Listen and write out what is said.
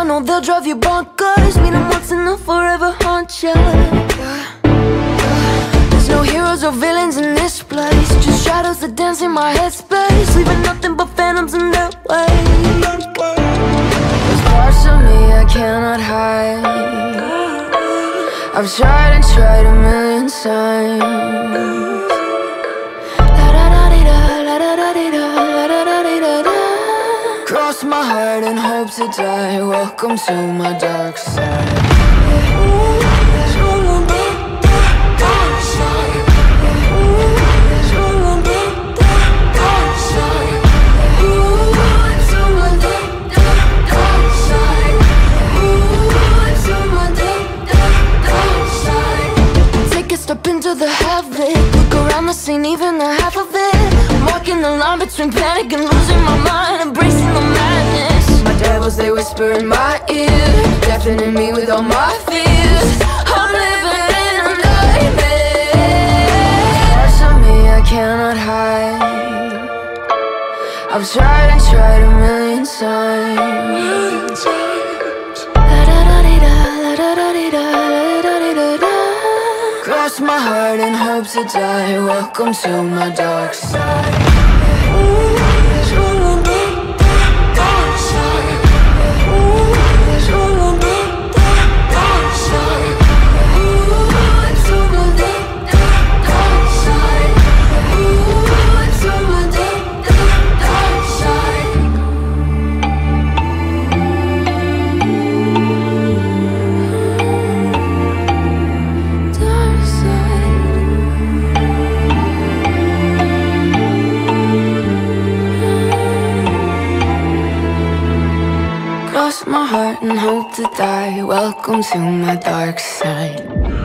I know they'll drive you bonkers. Meet them once and they'll forever haunt you. There's no heroes or villains in this place, just shadows that dance in my headspace, leaving nothing but phantoms in their way. There's parts of me I cannot hide. I've tried and tried a million times. Cross my heart and hope to die. Welcome to my dark side. Step into the havoc, look around the scene, even the half of it. I'm walking the line between panic and losing my mind, embracing the madness. My devils, they whisper in my ear, deafening me with all my fears. I'm living in a nightmare. Parts of me I cannot hide. I've tried and tried a million times. Cross my heart and hope to die. Welcome to my dark side. Cross my heart and hope to die. Welcome to my dark side.